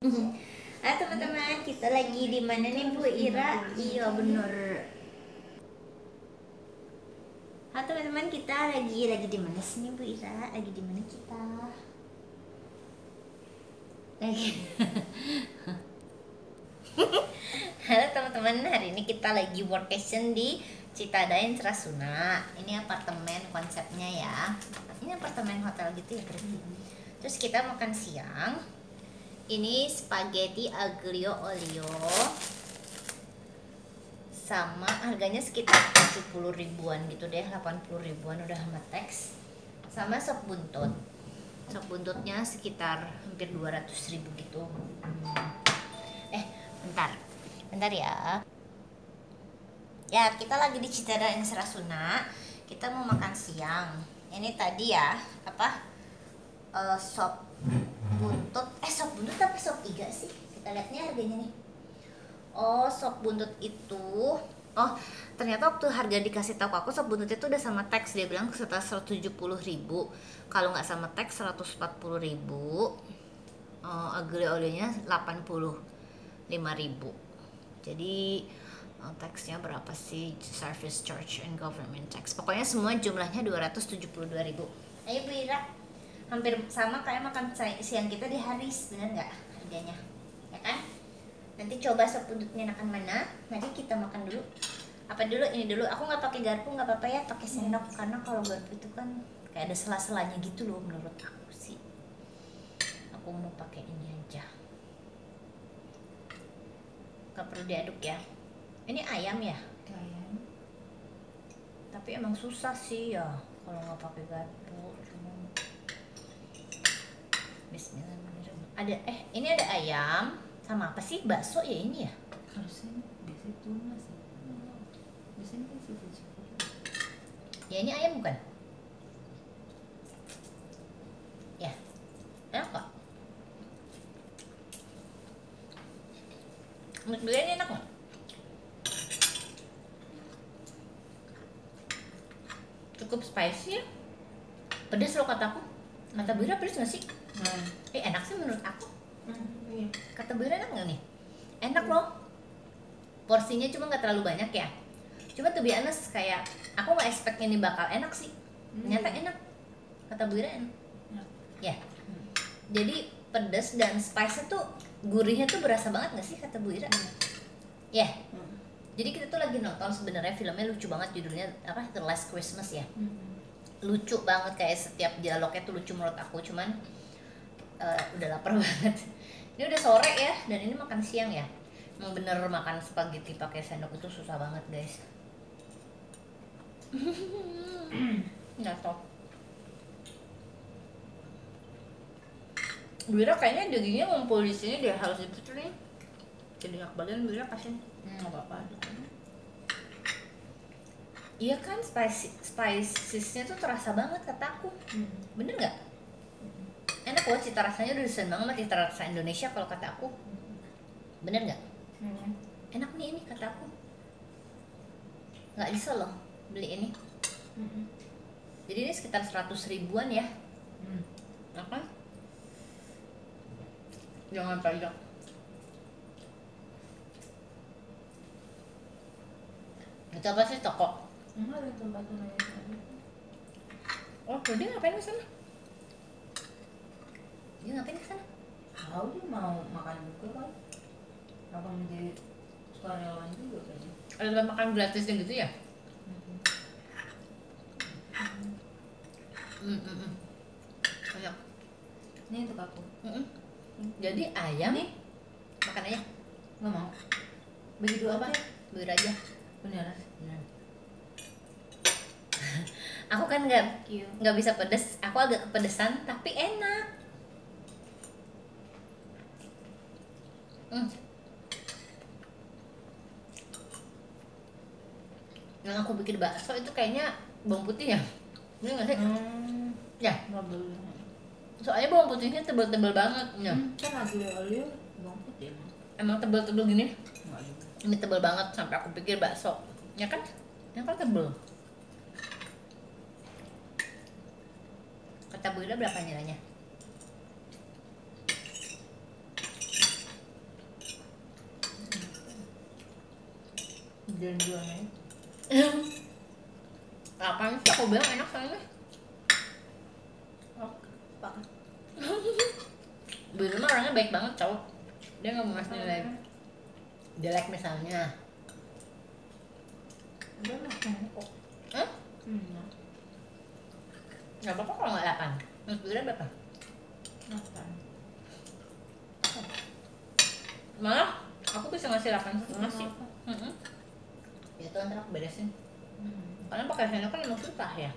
Ah teman-teman, kita lagi di mana nih Bu Ira? Iya bener. Ah teman-teman, kita lagi di mana sih nih Bu Ira? Lagi di mana kita? Lagi. Halo teman-teman, hari ini kita lagi workation di Citadain Rasuna. Ini apartemen konsepnya ya. Ini apartemen hotel gitu ya berarti. Terus kita makan siang. Ini spaghetti aglio olio. Sama harganya sekitar 70 ribuan gitu deh, 80 ribuan udah sama teks. Sama sop buntut. Sop buntutnya sekitar hampir 200 ribu gitu. Bentar ya. Ya, kita lagi di Citadain Rasuna. Kita mau makan siang. Ini tadi ya, sop buntut. Sop buntut tapi sop iga sih? Kita lihatnya harganya nih. Oh, sop buntut itu. Oh, ternyata waktu harga dikasih tahu aku sop buntut itu udah sama teks. Dia bilang sekitar 170 ribu. Kalau nggak sama teks 140 ribu. Aglio olionya 85 ribu. Jadi teksnya berapa sih? Service charge and government tax. Pokoknya semua jumlahnya 272 ribu. Ayo Bu Ira, hampir sama kayak makan siang kita di Haris, bener nggak harganya? Ya kan? Nanti coba sop buntutnya enakan mana. Nanti kita makan dulu. Apa dulu? Ini dulu. Aku nggak pakai garpu, nggak apa-apa ya, pakai sendok karena kalau garpu itu kan kayak ada sela-selanya gitu loh menurut aku sih. Aku mau pakai ini aja. Gak perlu diaduk ya. Ini ayam ya? Ayam. Tapi emang susah sih ya kalau nggak pakai garpu. Bismillahirrahmanirrahim. Ini ada ayam sama apa sih? Bakso ya ini ya? Harusnya biasanya tuna sih. Biasanya kan seafood. Ya ini ayam bukan? Ya, enak kok. Menurut gue ini enak nggak? Cukup spicy ya. Pedas loh kataku. Kata Bu Ira pedas nggak sih? Enak sih menurut aku. Iya. Kata Bu Ira enak nggak nih? Enak loh. Porsinya cuma nggak terlalu banyak ya. Cuma to be honest, kayak aku nggak expect ini bakal enak sih. Ternyata enak. Kata Bu Ira enak. Ya. Jadi pedas dan spice tuh gurihnya tuh berasa banget nggak sih kata Bu Ira? Ya. Jadi kita tuh lagi nonton sebenarnya filmnya lucu banget, judulnya apa? The Last Christmas ya. Lucu banget, kayak setiap dialognya tuh lucu menurut aku. Cuman udah lapar banget. Ini udah sore ya, dan ini makan siang ya. Emang bener makan spaghetti pakai sendok itu susah banget guys. Nggak tau. Bu Ira kayaknya dagingnya ngumpul di sini dia, harus itu nih. Jadi nggak kebagian, Bu Ira kasih. Nggak apa-apa. Iya kan, spiciesnya tuh terasa banget kataku. Bener nggak? Enak loh, cita rasanya udah desain banget sama cita rasa Indonesia kalau kata aku. Bener nggak? Enak nih ini kata aku. Nggak bisa loh beli ini. Jadi ini sekitar 100 ribuan ya. Apa? Jangan pajak. Itu apa sih, toko? Enggak ada tempat lain tadi. Oh, dia ngapain ke sana? Dia ngapain ke sana? Tahu dia mau makan juga kan? Apa menjadi sukarelawan juga kayaknya. Ada tempat makan gratis gitu ya? Banyak. Ini untuk aku. Jadi ayam nih makan aja. Nggak mau. Bagi dua Apa? aja. Beli aja. Beneran. Aku kan nggak bisa pedes. Aku agak kepedesan tapi enak. Yang aku bikin bakso itu kayaknya bawang putih ya? Ini nggak sih? Ya. Nggak boleh. Soalnya bawang putihnya tebal-tebal banget. Ya. Kan aglio olio bawang putih. Emang tebal-tebal gini? Nggak juga. Ini tebal banget sampai aku pikir bakso. Ya kan? Yang kan tebal. Kata Bu Ira berapa nilainya? Jalan-jalannya. Apaan sih aku bilang enak soalnya. Apa? Bu Irma orangnya baik banget tau. Dia nggak mau ngasih nilai jelek misalnya. Udah makan kok. Hah? Nggak apa-apa kalau nggak 8. Menurut Bu Irma berapa? Makan. Malah aku bisa ngasih 8,5 sih. Apa? Ya tuh ntar aku beresin. Karena pakai sendok kan emang susah ya.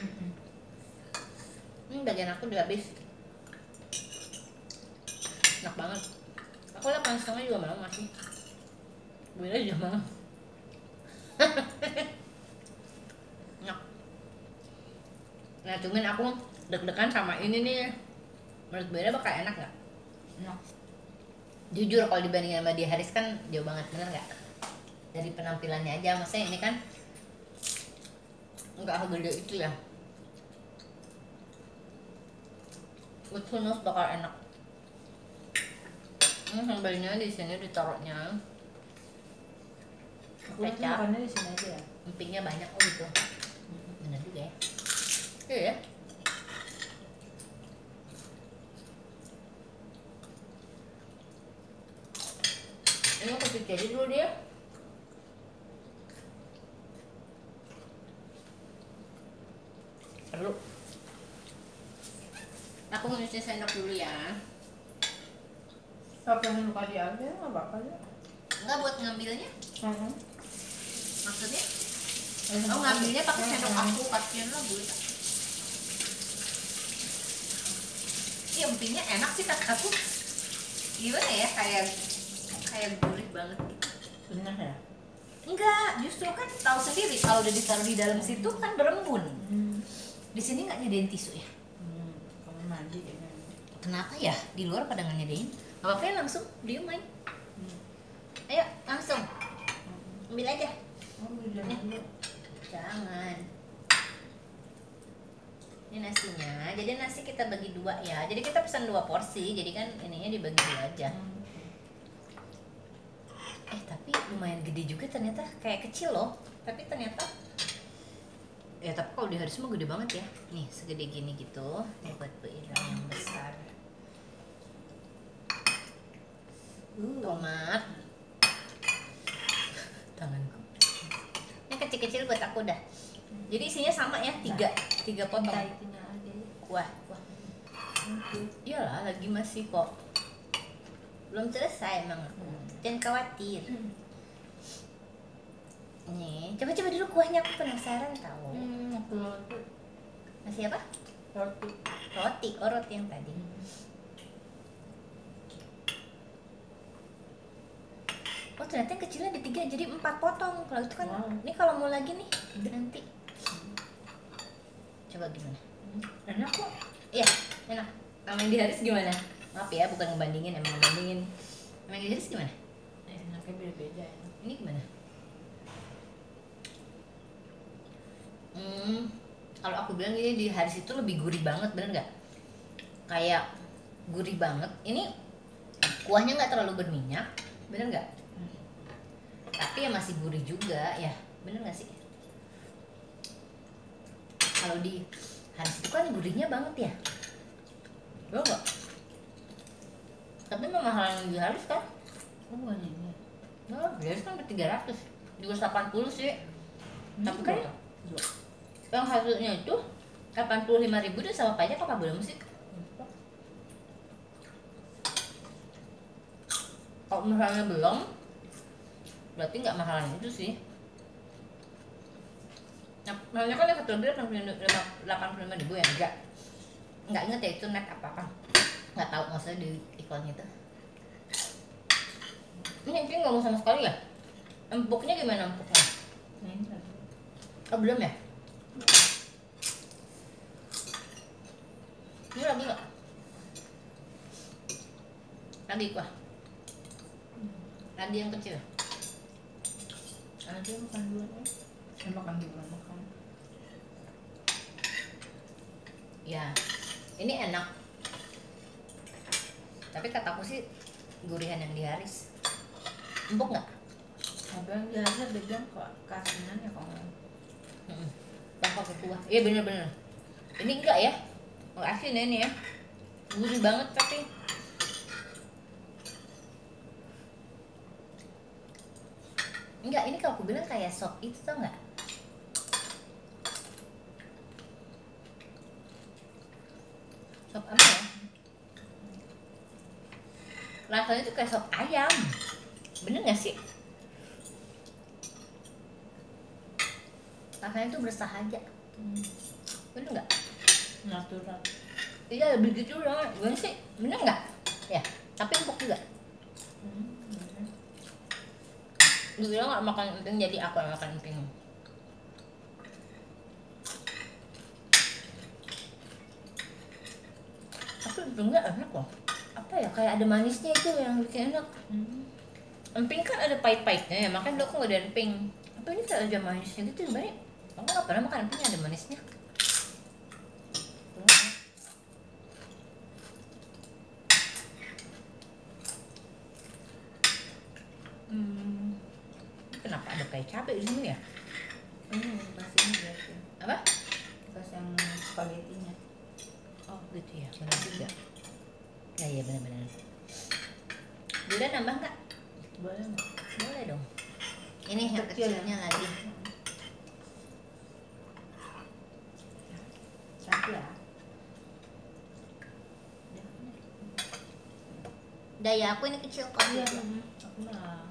Bagian aku udah habis. Enak banget. Aku 8,5 juga mau ngasih. Bu Irma juga mau. Enak. Nah cuman aku deg-degan sama ini nih. Menurut Bu Irma bakal enak nggak? Enak. Jujur kalau dibandingin sama Dia Haris kan jauh banget, bener nggak? Dari penampilannya aja, maksudnya ini kan nggak segede itu ya. Betul nus bakal enak. Sambalnya di sini ditaruhnya Aku nanti kecap. makannya di sini aja ya. Empingnya banyak, oh gitu. Bener juga ya. Iya ya. Ini aku cuci aja dulu dia. Perlu. Aku nyuci sendok dulu ya. Apa yang luka dia aja nggak apa-apa ya. Enggak buat ngambilnya. Maksudnya? Oh, Oh ngambilnya pakai sendok aku, kasihan lah Bu. Iya empingnya enak sih kata aku. Gimana ya, kayak gurih banget gitu. Benar ya? Enggak, justru kan tahu sendiri kalau udah ditaruh di dalam situ kan berembun. Di sini nggak nyediain tisu ya? Kamu mandi kayaknya. Kenapa ya? Di luar pada nggak nyediain? Gak apa-apa ya, langsung diem main. Ayo langsung ambil aja. Oh, jangan dulu. Jangan. Ini nasinya. Jadi nasi kita bagi 2 ya. Jadi kita pesan 2 porsi. Jadi kan ininya dibagi 2 aja. Tapi lumayan gede juga ternyata. Kayak kecil loh. Tapi ternyata ya tapi kalau di Haris mah gede banget ya. Nih segede gini gitu. Ini buat Bu Ira yang besar. Tomat. Tanganku. Yang kecil-kecil buat aku dah. Jadi isinya sama ya, 3 potong. Itunya aja. Kuah. Iyalah, lagi masih kok. Belum selesai emang aku. Jangan khawatir. Nih, coba-coba dulu kuahnya, aku penasaran tahu. Nasi apa? Roti. Roti, oh roti yang tadi. Oh ternyata yang kecilnya di 3 jadi 4 potong. Kalau itu kan, ini kalau mau lagi nih nanti. Coba gimana? Enak kok. Iya, enak. Sama yang di Haris gimana? Maaf ya, bukan ngebandingin, emang ngebandingin. Sama yang di Haris gimana? Enaknya beda-beda ya. Ini gimana? Kalau aku bilang ini di Haris itu lebih gurih banget, bener nggak? Kayak gurih banget. Ini kuahnya nggak terlalu berminyak, bener nggak? Tapi ya masih gurih juga ya, bener nggak sih? Kalau di Haris itu kan gurihnya banget ya, bener nggak? Tapi memang mahalan di Haris kan? Oh, bukan ini. Nah, di Haris kan ke 300, juga 80 sih. Tapi kan yang hasilnya itu 85.000 udah sama pajak apa belum sih? Kalau misalnya belum, berarti nggak mahalan itu sih. Nah, mahalnya kan yang satu lebih 85.000 ya, nggak inget ya itu net apa nggak tahu maksudnya di iklannya itu. Ini mungkin nggak mau sama sekali ya. Empuknya gimana empuknya? Oh belum ya? Ini lagi nggak? Lagi kuah? Lagi yang kecil? Ada makan dulu ya. Saya makan dulu makan. Ya, ini enak. Tapi kataku sih gurihan yang di Haris. Empuk nggak? Abang biasa dia bilang kok kasinan ya kalau Bangkok ke kuah. Iya bener-bener. Ini enggak ya? Oh, asin ya ini ya. Gurih banget tapi. Enggak, ini kalau aku bilang kayak sop itu tau nggak? Sop apa ya? Rasanya tuh kayak sop ayam. Bener nggak sih? Rasanya tuh bersahaja. Bener nggak? natural. Iya begitu dong. Gimana sih? Bener nggak? Ya. Tapi empuk juga. Bener. Gue bilang nggak makan emping, jadi aku yang makan emping. Tapi empingnya enak loh. Apa ya? Kayak ada manisnya itu yang bikin enak. Emping kan ada pahit-pahitnya ya, makanya dulu aku nggak ada emping. Apa ini kayak ada manisnya gitu sebenarnya? Aku nggak pernah makan emping yang ada manisnya. Kenapa ada kayak cabai di sini ya? Ini kasih ini berarti. Apa? Kasih yang spaghettinya. Oh gitu ya, benar juga. Ya iya benar-benar. Gula nambah nggak? Boleh nggak? Boleh dong. Ini yang Kecil ya? kecilnya lagi. Satu ya. Daya aku ini kecil kok. Iya. Aku mah.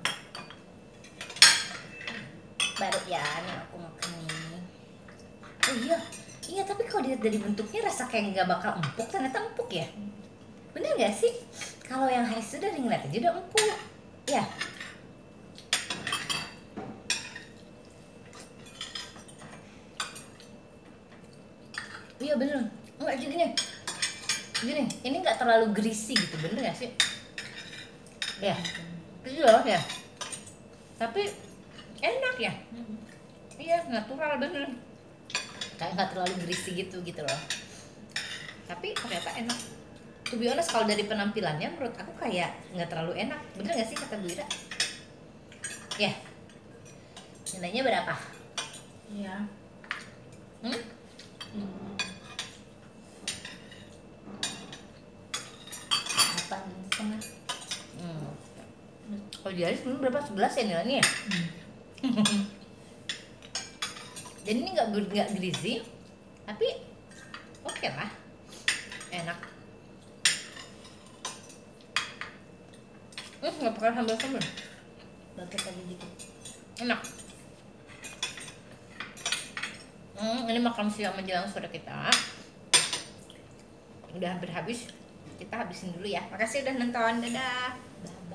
Baru ya, nih aku makan ini. Oh iya, iya tapi kalau dilihat dari bentuknya rasa kayak nggak bakal empuk, ternyata empuk ya. Bener nggak sih? Kalau yang Haris itu dari ngeliat aja udah empuk. Ya. Iya bener. Enggak gini. Gini, ini nggak terlalu greasy gitu, bener nggak sih? Ya, itu loh ya. Tapi enak ya. Iya, natural bener. Kayak nggak terlalu greasy gitu loh. Tapi ternyata enak. To be honest, kalau dari penampilannya menurut aku kayak nggak terlalu enak. Bener nggak sih kata Bu Ira? Ya. Nilainya berapa? Iya. Hmm? Delapan setengah. Kalau di Haris dulu berapa? 11 ya nilainya ya? Jadi ini nggak greasy, tapi oke lah, enak. Nggak pakai sambal-sambal, Dapat lagi dikit. enak. Ini makan siang menjelang sore kita udah hampir habis. Kita habisin dulu ya. Makasih udah nonton, dadah.